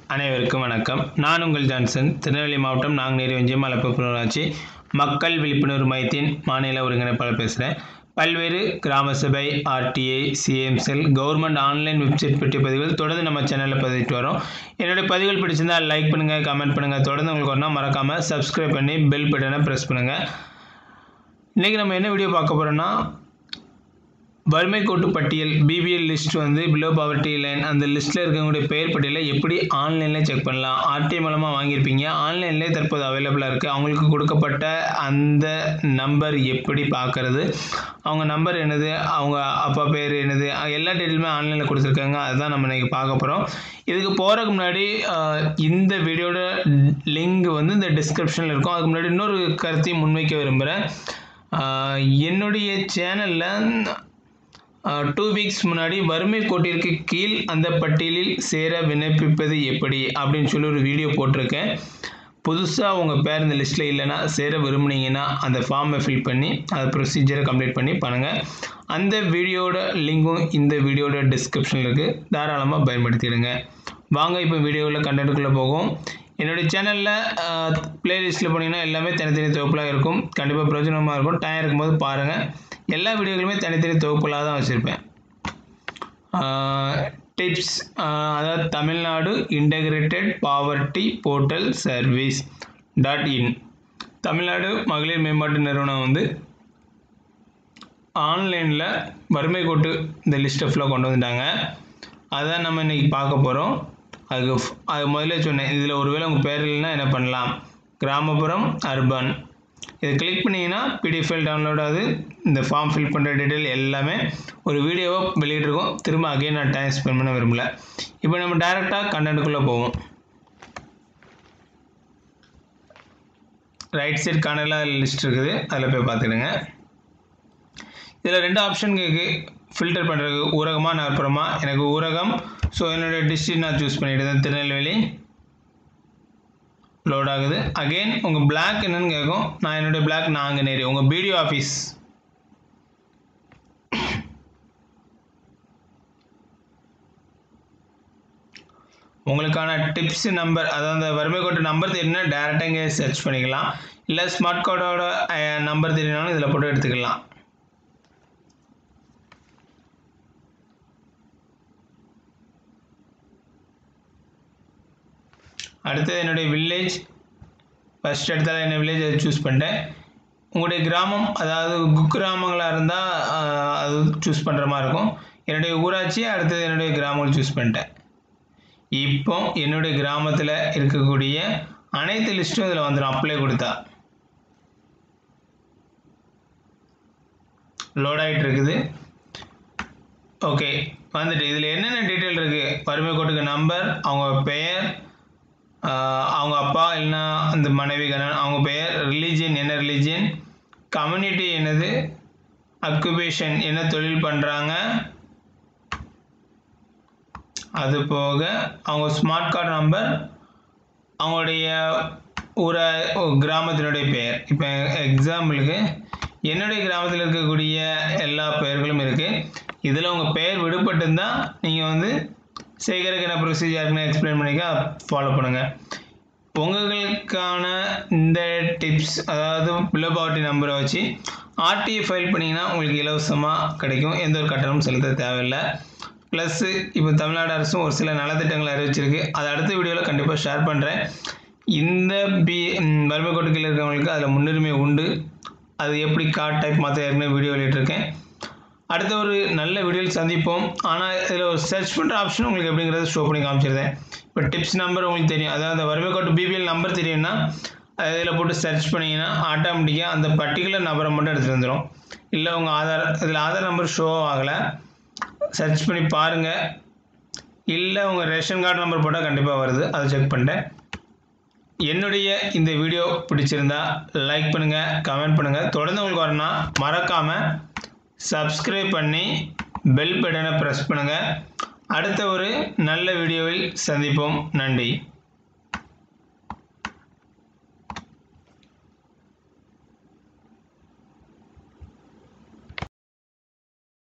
அனைவருக்கும் வணக்கம். நான் உங்கள் ஜான்சன். திருநெல்வேலி மாவட்டம் நாங்குநேரி ஒன்றியம் மலப்புரம் ஊராட்சி மக்கள் விழிப்புணர்வு மையத்தின் மாநில ஒருங்கிணைப்பாளர் பேசுகிறேன். பல்வேறு கிராம சபை, RTI, CM cell, government online website பற்றிய பதிவுகள் தொடர்ந்து நம்ம சேனலில் பதிவிட்டு வரோம். என்னுடைய பதிவுகள் பிடிச்சிருந்தால் லைக் பண்ணுங்கள், கமெண்ட் பண்ணுங்கள். தொடர்ந்து உங்களுக்கு வரணும் மறக்காமல் சப்ஸ்கிரைப் பண்ணி பெல் பட்டனை ப்ரெஸ் பண்ணுங்கள். இன்றைக்கி நம்ம என்ன வீடியோ பார்க்க போகிறோன்னா, வறுமை கோட்டு பட்டியல் பிபிஎல் லிஸ்ட் வந்து பிலோ பாவர்ட்டி லைன் அந்த லிஸ்ட்டில் இருக்கவங்களுடைய பெயர் பட்டியலை எப்படி ஆன்லைனில் செக் பண்ணலாம். ஆர்டிஐ மூலமாக வாங்கியிருப்பீங்க, ஆன்லைன்லேயே தற்போது அவைலபிளாக இருக்குது. அவங்களுக்கு கொடுக்கப்பட்ட அந்த நம்பர் எப்படி பார்க்குறது, அவங்க நம்பர் என்னது, அவங்க அப்பா பேர் என்னது, எல்லா டீட்டெயிலுமே ஆன்லைனில் கொடுத்துருக்காங்க. அதுதான் நம்ம இன்றைக்கி பார்க்க போகிறோம். இதுக்கு போகிறதுக்கு முன்னாடி இந்த வீடியோட லிங்க் வந்து இந்த டிஸ்கிரிப்ஷனில் இருக்கும். அதுக்கு முன்னாடி இன்னொரு கருத்தையும் முன்வைக்க விரும்புகிறேன். என்னுடைய சேனலில் 2 வீக்ஸ் முன்னாடி வறுமை கோட்டிற்கு கீழ் அந்த பட்டியலில் சேர விண்ணப்பிப்பது எப்படி அப்படின்னு சொல்லி ஒரு வீடியோ போட்டிருக்கேன். புதுசாக உங்கள் பேர் இந்த லிஸ்ட்டில் இல்லைன்னா, சேர விரும்புனீங்கன்னா அந்த ஃபார்மை ஃபில் பண்ணி அது ப்ரொசீஜரை கம்ப்ளீட் பண்ணி பண்ணுங்கள். அந்த வீடியோட லிங்கும் இந்த வீடியோட டிஸ்கிரிப்ஷனில் இருக்குது. தாராளமாக பயன்படுத்திடுங்க. வாங்க இப்போ வீடியோவில் கண்டென்ட்டுக்குள்ளே போகும். என்னுடைய சேனலில் ப்ளேலிஸ்ட்டில் போனீங்கன்னா எல்லாமே தனித்தனி தொகுப்புலாக இருக்கும். கண்டிப்பாக பிரயோஜனமாக இருக்கும். டைம் இருக்கும்போது பாருங்கள். எல்லா வீடியோக்களுமே தனித்தனி தொகுப்புலாக தான் வச்சுருப்பேன். டிப்ஸ், அதாவது Tamil Nadu integrated poverty portal service .in Tamil Nadu மகளிர் மேம்பாட்டு நிறுவனம் வந்து ஆன்லைனில் வறுமை கோட்டு இந்த லிஸ்ட்டை ஃபுல்லாக கொண்டு வந்துட்டாங்க. அதுதான் நம்ம இன்றைக்கி பார்க்க போகிறோம். அது முதல்ல சொன்னேன், இதில் ஒருவேளை உங்கள் பேர் இல்லைன்னா என்ன பண்ணலாம். கிராமப்புறம், அர்பன் இதை கிளிக் பண்ணிங்கன்னா பிடிஎஃப் ஃபைல் டவுன்லோட் ஆகுது. இந்த ஃபார்ம் ஃபில் பண்ணுற டீட்டெயில் எல்லாமே ஒரு வீடியோவாக வெளியிட்ருக்கோம். திரும்ப அகைன் நான் டைம் ஸ்பெண்ட் பண்ண விரும்பல. இப்போ நம்ம டைரெக்டாக கண்டென்ட்டுக்குள்ளே போவோம். ரைட் சைட் கார்னரில் லிஸ்ட் இருக்குது, அதில் போய் பார்த்துடுங்க. இதில் 2 ஆப்ஷன் இருக்குது ஃபில்டர் பண்ணுறதுக்கு. ஊரகமா நகர்ப்புறமா. எனக்கு ஊரகம். ஸோ என்னுடைய டிஸ்ட்ரிக்ட் நான் சூஸ் பண்ணிவிடுவேன், திருநெல்வேலி. லோட் ஆகுது. அகெயின் உங்கள் பிளாக் என்னன்னு கேட்கும். நான் என்னுடைய பிளாக் நாங்குநேரி. உங்கள் பிடிஓ ஆஃபீஸ் உங்களுக்கான டிப்ஸ் நம்பர், அதாவது அந்த வறுமை கோட்டு நம்பர் தெரியும்னா டேரெக்டாக இங்கே சர்ச் பண்ணிக்கலாம். இல்லை ஸ்மார்ட் கார்டோட நம்பர் தெரியும்னாலும் இதில் போட்டு எடுத்துக்கலாம். அடுத்தது என்னுடைய வில்லேஜ். ஃபஸ்ட் இடத்துல என்ன வில்லேஜ் அதை சூஸ் பண்ணிட்டேன். உங்களுடைய கிராமம், அதாவது குக்கிராமங்களாக இருந்தால் அது சூஸ் பண்ணுற மாதிரி இருக்கும். என்னுடைய ஊராட்சி, அடுத்தது என்னுடைய கிராமங்கள் சூஸ் பண்ணிட்டேன். இப்போ என்னுடைய கிராமத்தில் இருக்கக்கூடிய அனைத்து லிஸ்ட்டும் இதில் வந்துடும். அப்ளை கொடுத்தா லோட் ஆகிட்டு இருக்குது. ஓகே, வந்துட்டு இதில் என்னென்ன டீட்டெயில் இருக்குது. வறுமை கோட்டுக்கு நம்பர், அவங்க பெயர், அவங்க அப்பா இல்லைன்னா அந்த மனைவி கணவன் அவங்க பெயர், ரிலீஜியன் என்ன ரிலீஜியன், கம்யூனிட்டி என்னது, அக்குபேஷன் என்ன தொழில் பண்ணுறாங்க, அது போக அவங்க ஸ்மார்ட் கார்டு நம்பர், அவங்களுடைய கிராமத்தினுடைய பெயர். இப்போ எக்ஸாம்பிளுக்கு என்னுடைய கிராமத்தில் இருக்கக்கூடிய எல்லா பெயர்களும் இருக்குது. இதில் உங்கள் பெயர் விடுபட்டுருந்தால் நீங்கள் வந்து சேகரிக்க என்ன ப்ரொசீஜர்னு எக்ஸ்பிளைன் பண்ணிக்க ஃபாலோ பண்ணுங்கள். உங்களுக்கான இந்த டிப்ஸ், அதாவது பிலோ பாவர்ட்டி நம்பரை வச்சு ஆர்டிஐ ஃபைல் பண்ணிங்கன்னா உங்களுக்கு இலவசமாக கிடைக்கும். எந்த ஒரு கட்டணமும் செலுத்த தேவையில்லை. ப்ளஸ்ஸு இப்போ தமிழ்நாடு அரசும் ஒரு சில நலத்திட்டங்களை அறிவிச்சிருக்கு. அதை அடுத்த வீடியோவில் கண்டிப்பாக ஷேர் பண்ணுறேன். இந்த வறுமை கோட்டுக்கு இருக்கிறவங்களுக்கு அதில் முன்னுரிமை உண்டு. அது எப்படி கார்டு டைப் மாற்ற ஏற்கனவே வீடியோ வெளியிட்டிருக்கேன். அடுத்த ஒரு நல்ல வீடியோவில் சந்திப்போம். ஆனால் இதில் ஒரு சர்ச் பண்ணுற ஆப்ஷன் உங்களுக்கு எப்படிங்கிறத ஷோ பண்ணி காமிச்சிருந்தேன். இப்போ டிப்ஸ் நம்பர் உங்களுக்கு தெரியும், அதாவது வறுமை கோட்டு பிபிஎல் நம்பர் தெரியும்னா இதில் போட்டு சர்ச் பண்ணிங்கன்னா ஆட்டோமேட்டிக்காக அந்த பர்டிகுலர் நம்பரை மட்டும் எடுத்துகிட்டு வந்துடும். இல்லை உங்கள் ஆதார், இதில் ஆதார் நம்பர் ஷோ ஆகலை, சர்ச் பண்ணி பாருங்கள். இல்லை உங்கள் ரேஷன் கார்டு நம்பர் போட்டால் கண்டிப்பாக வருது, அதை செக் பண்ணிட்டேன். என்னுடைய இந்த வீடியோ பிடிச்சிருந்தா லைக் பண்ணுங்கள், கமெண்ட் பண்ணுங்கள். தொடர்ந்து உங்களுக்கு வரணும்னா மறக்காமல் சப்ஸ்கிரைப் பண்ணி பெல் பட்டனை ப்ரெஸ் பண்ணுங்கள். அடுத்த ஒரு நல்ல வீடியோவில் சந்திப்போம். நன்றி.